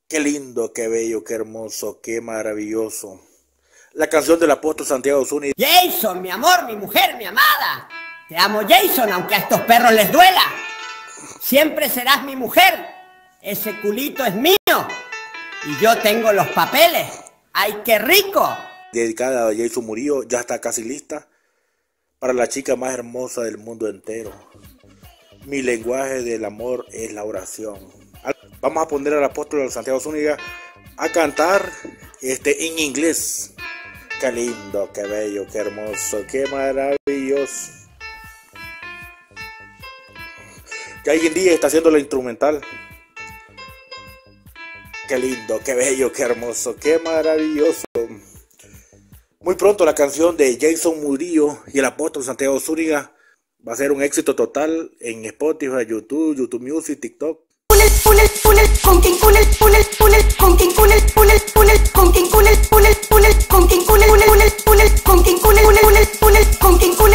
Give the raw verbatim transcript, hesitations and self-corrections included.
Qué lindo, qué bello, qué hermoso, qué maravilloso. La canción del apóstol Santiago Zúñiga. Jason, mi amor, mi mujer, mi amada. Te amo, Jason, aunque a estos perros les duela. Siempre serás mi mujer. Ese culito es mío. Y yo tengo los papeles. ¡Ay, qué rico! Dedicada a Jason Murillo, ya está casi lista para la chica más hermosa del mundo entero. Mi lenguaje del amor es la oración. Vamos a poner al apóstol Santiago Zúñiga a cantar este, en inglés. Qué lindo, qué bello, qué hermoso, qué maravilloso. Ya hoy en día está haciendo la instrumental. Qué lindo, qué bello, qué hermoso, qué maravilloso. Muy pronto la canción de Jason Murillo y el apóstol Santiago Zúñiga va a ser un éxito total en Spotify, YouTube, YouTube Music, TikTok. Con